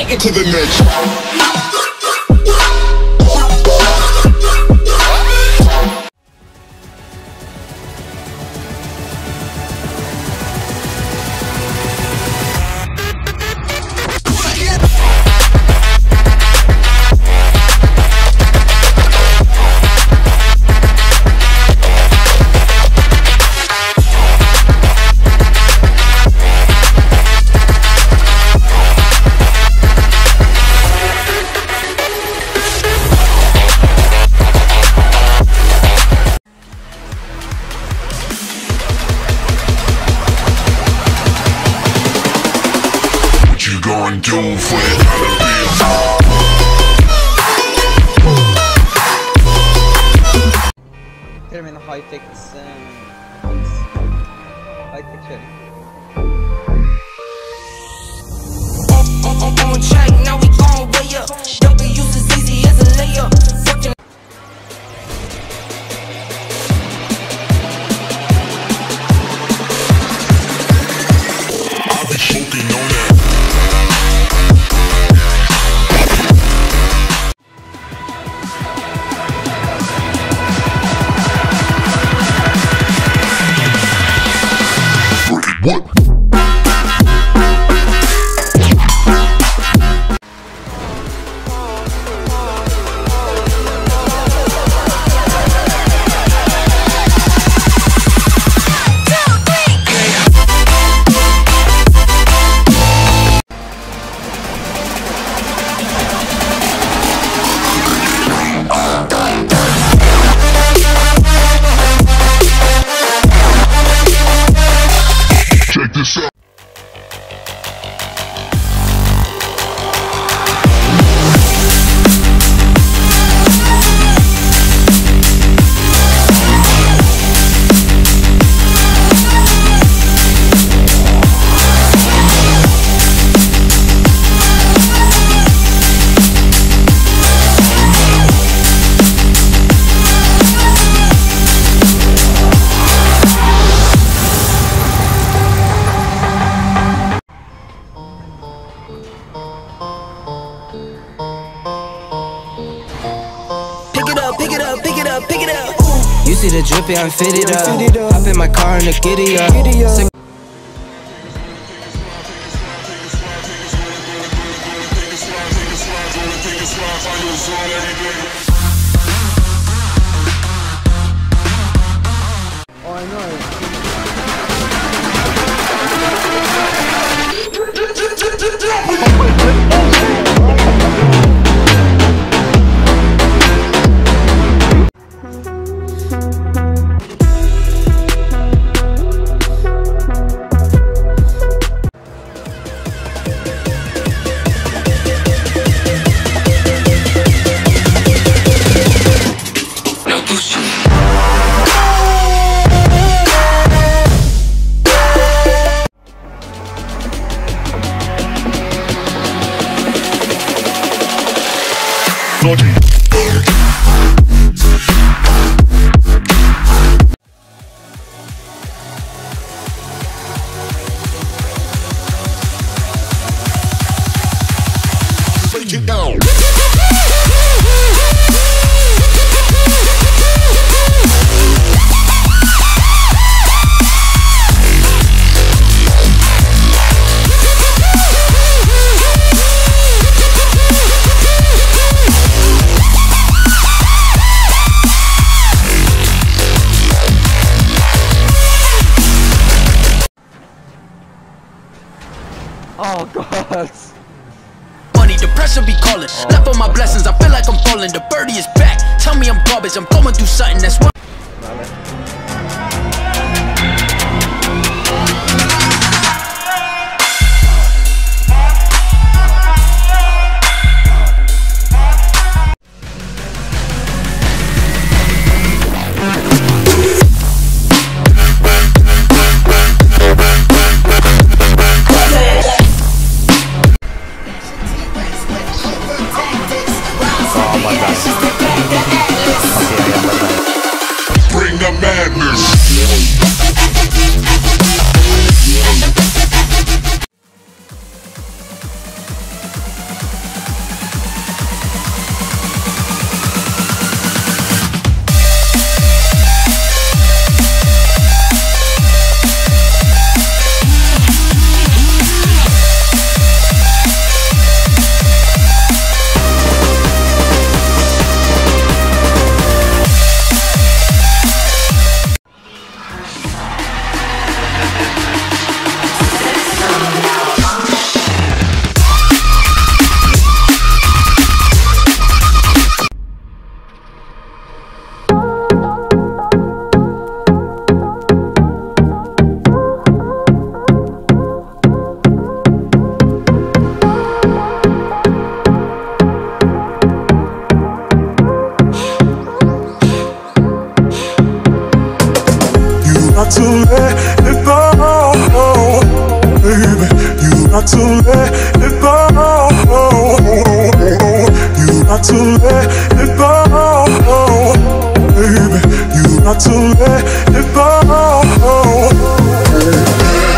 take it to the next. Going do for it, Termina high-tech sharing. On track, now we gon' way up. W's as easy as a layup. Fucking I'll be smoking on that. What? Check this out. pick it up. You see the drippy, I'm fitted up. Hop in my car and the giddy up. Oh, I know. Break it down. Oh god. Money, the pressure be calling. Left on my blessings, I feel like I'm falling. The birdie is back. Tell me I'm garbage. I'm going through something that's what. Bring the madness. got to let it go, baby. You got to let it go. You got to let it go, baby. You got to let it go.